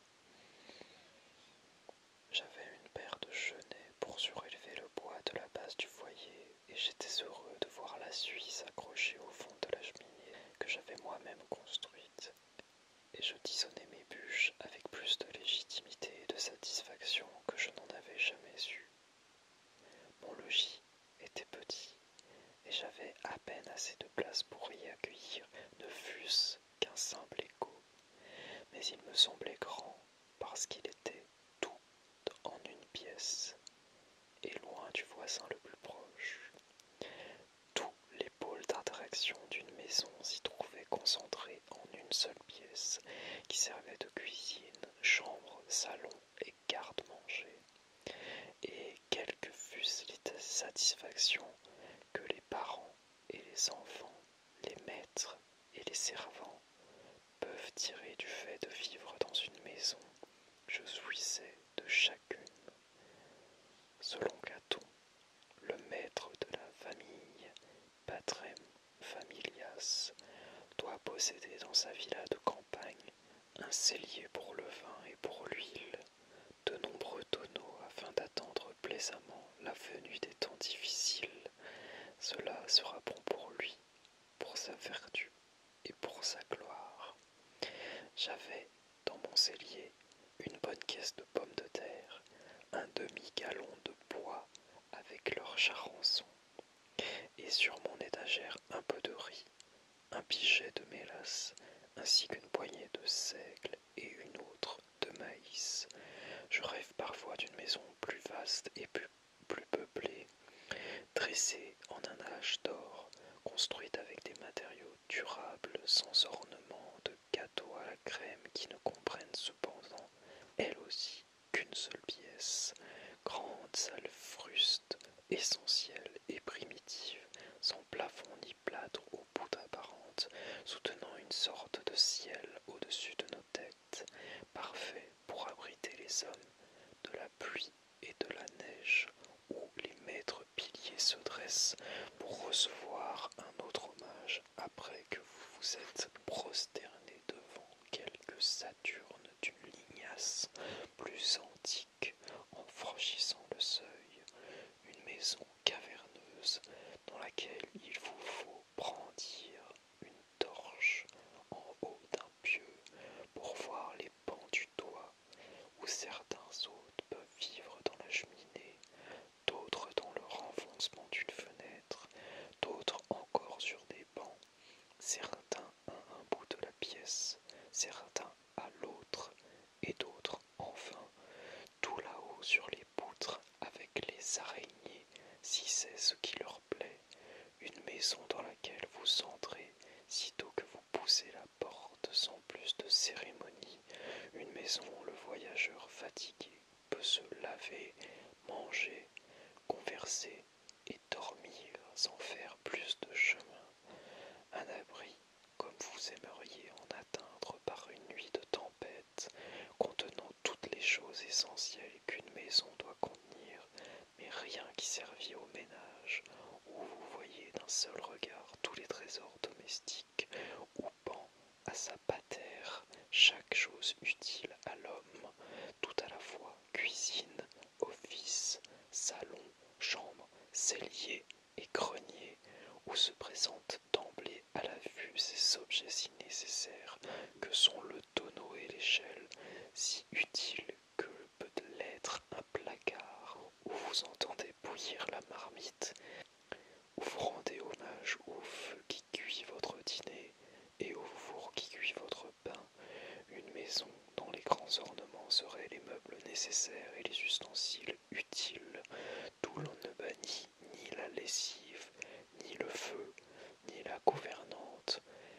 J'avais une paire de chenets pour surélever le bois de la base du foyer et j'étais heureux de voir la suie accrochée au fond de la cheminée que j'avais moi-même construite. Et je tisonnais mes bûches avec plus de légitimité et de satisfaction que je n'en avais jamais eu. Mon logis était petit et j'avais à peine assez de place pour y accueillir ne fût-ce qu'un simple écho, mais il me semblait grand parce qu'il était tout en une pièce et loin du voisin le plus proche. Tous les pôles d'interaction d'une maison s'y trouvaient concentrés en une seule pièce qui servait de cuisine, chambre, salon et garde-manger. Et quelle que fût les satisfactions que les parents et les enfants, les maîtres et les servants peuvent tirer du fait de vivre dans une maison, je jouissais de chacune. Selon Caton, le maître de la famille, patrem familias, doit posséder dans sa villa de campagne un cellier pour le vin et pour l'huile, de nombreux tonneaux afin d'attendre plaisamment la venue des temps difficiles. Cela sera bon pour lui, pour sa vertu et pour sa gloire. J'avais dans mon cellier une bonne caisse de pommes de terre, un demi-gallon de bois avec leur charançon, et sur mon étagère un peu de riz, un pichet de mélasse, ainsi qu'une poignée de seigle et une autre de maïs. Je rêve parfois d'une maison plus vaste et plus, plus peuplée, dressée en un âge d'or, construite avec des matériaux durables, sans ornement, de gâteaux à la crème qui ne comprennent cependant, elle aussi, qu'une seule pièce, grande salle plus antique en franchissant le seuil, une maison caverneuse dans laquelle il vous faut brandir une torche en haut d'un pieu pour voir les pans du toit, où certains hôtes peuvent vivre dans la cheminée, d'autres dans le renfoncement d'une fenêtre, d'autres encore sur des bancs, certains à un bout de la pièce, certains à l'autre, et d'autres enfin tout là-haut sur les poutres avec les araignées, si c'est ce qui leur plaît, une maison dans laquelle vous entrez sitôt que vous poussez la porte sans plus de cérémonie, une maison où le voyageur fatigué peut se laver, manger, converser et dormir sans faire plus de chemin, un abri comme vous aimeriez en atteindre par une nuit de tempête, contenant toutes les choses essentielles qu'une maison doit contenir, mais rien qui servit au ménage, où vous voyez d'un seul regard tous les trésors domestiques, où pend à sa patère chaque chose utile à l'homme, tout à la fois cuisine, office, salon, chambre, cellier et grenier, où se présentent d'emblée à la vue ces objets si nécessaires que sont le tonneau et l'échelle, si utiles que peut l'être un placard, où vous entendez bouillir la marmite, où vous rendez hommage au feu qui cuit votre dîner et au four qui cuit votre pain, une maison dont les grands ornements seraient les meubles nécessaires et les ustensiles utiles, d'où l'on ne bannit ni la lessive, ni le feu, ni la gouvernante,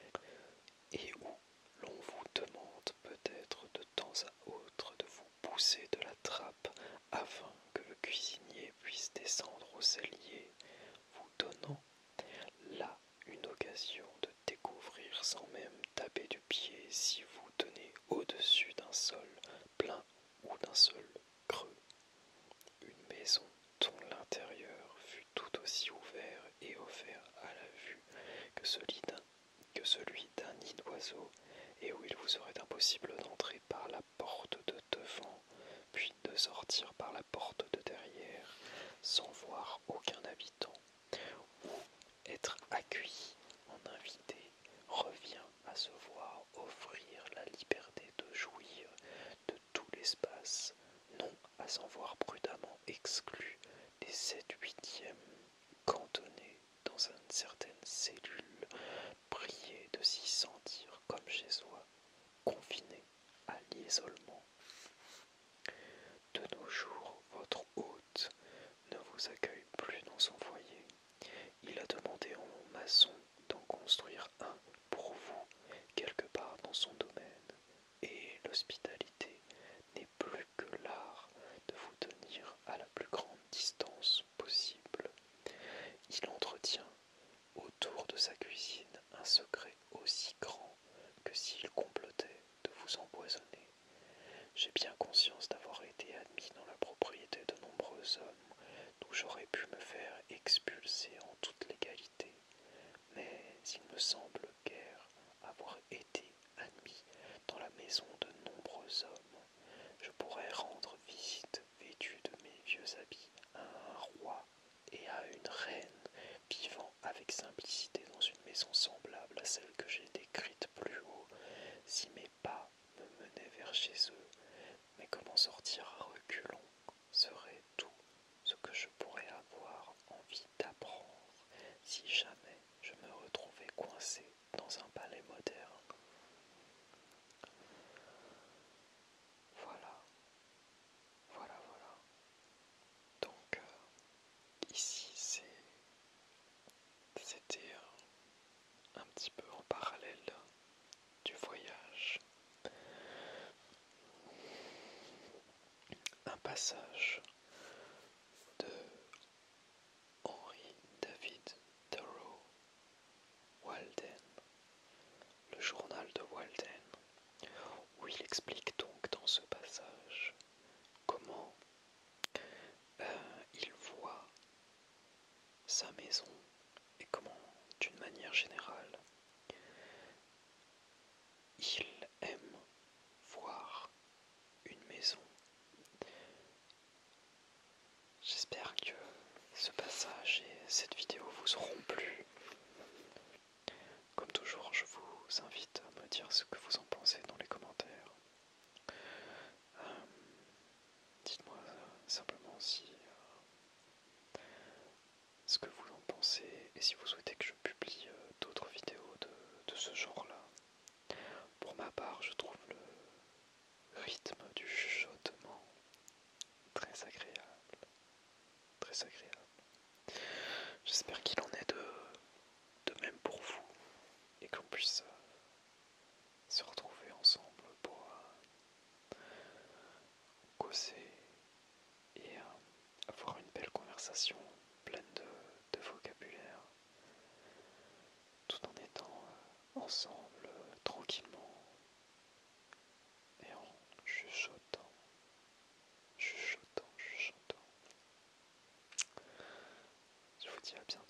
et où l'on vous demande peut-être de temps à autre de vous pousser de la trappe afin que le cuisinier puisse descendre au cellier, vous donnant là une occasion de découvrir sans même taper du pied si vous tenez au-dessus d'un sol plein ou d'un sol creux, une maison dont l'intérieur fut tout aussi ouvert et offert à la vue que celui d'un que celui d'un nid d'oiseau, et où il vous serait impossible d'entrer par la porte de devant, puis de sortir par la porte de derrière, sans voir aucun habitant, où être accueilli en invité revient à se voir offrir la liberté de jouir de tout l'espace, non à s'en voir prudemment exclu des sept huitièmes cantonnés dans une certaine cellule, prié de s'y sentir comme chez soi, confiné à l'isolement. De nos jours, votre hôte ne vous accueille plus dans son foyer. Il a demandé au maçon d'en construire un pour vous, quelque part dans son domaine, et l'hospitalité n'est plus que l'art de vous tenir à la plus grande distance possible. Il entretient autour de sa cuisine un secret aussi grand que s'il complotait de vous empoisonner. J'ai bien conscience d'avoir été admis dans la propriété de nombreux hommes d'où j'aurais pu me faire expulser en toute légalité, mais il me semble guère avoir été admis dans la maison de nombreux hommes. Je pourrais rendre visite vêtu de mes vieux habits à un roi et à une reine vivant avec simplicité dans une maison semblable à celle que j'ai décrite plus haut, si mes pas me menaient vers chez eux, mais comment sortir à reculons serait tout ce que je pourrais avoir envie d'apprendre si jamais je me retrouvais coincé dans un palais moderne. Voilà, voilà, voilà. Donc euh, ici c'est c'était un, un petit peu en parallèle du voyage. Un passage de Henry David Thoreau, Walden, le journal de Walden, où il explique donc dans ce passage comment euh, il voit sa maison et comment, d'une manière générale, il aime voir une maison cette vidéo vous auront plu. Comme toujours, je vous invite à me dire ce que vous en pensez dans les commentaires. Euh, Dites-moi simplement si euh, ce que vous en pensez et si vous souhaitez que je publie euh, d'autres vidéos de, de ce genre-là. Pour ma part, je trouve le rythme du chuchotement très agréable, très agréable. J'espère qu'il en est de, de même pour vous et qu'on puisse euh, se retrouver ensemble pour euh, causer et euh, avoir une belle conversation pleine de, de vocabulaire, tout en étant euh, ensemble euh, tranquillement et en chuchotant, chuchotant, chuchotant. Je vous dis à bientôt.